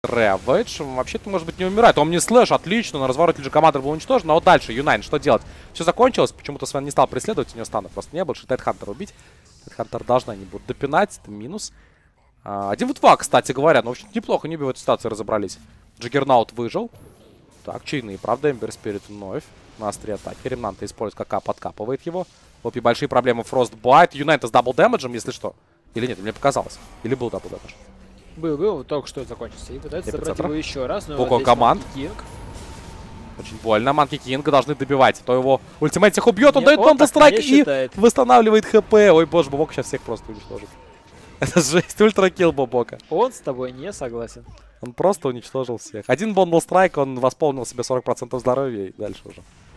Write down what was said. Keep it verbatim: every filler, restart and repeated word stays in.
Рэвидж вообще-то, может быть, не умирает. Он не слэш, отлично, на развороте же команда был уничтожен. Но вот дальше, Юнайн, что делать? Все закончилось, почему-то Свен не стал преследовать, у него стана просто не было. Тайдхантера убить. Тайдхантер должна не будет допинать, это минус. А, один в два, кстати говоря, ну, в общем, неплохо, не в этой ситуации разобрались. Джиггернаут выжил. Так, чайные, правда, Эмбер Спирит вновь на острие атаки. Ремнанта использует, как А подкапывает его. Вот и большие проблемы Frostbite. Юнайн с дабл дэмэджем, если что. Или нет, мне показалось. Или был дабл дэмэдж. Был, был, только что закончился. И пытается забрать его еще раз. Но Ого, команд. Очень больно. Манки Кинга должны добивать. То его ультимейт всех убьет, он Нет, дает он бомбу страйк и считает. восстанавливает хп. Ой, боже, Бобок сейчас всех просто уничтожит. Это жесть, ультракилл Бобока. Он с тобой не согласен. Он просто уничтожил всех. Один бондл страйк, он восполнил себе сорок процентов здоровья и дальше уже.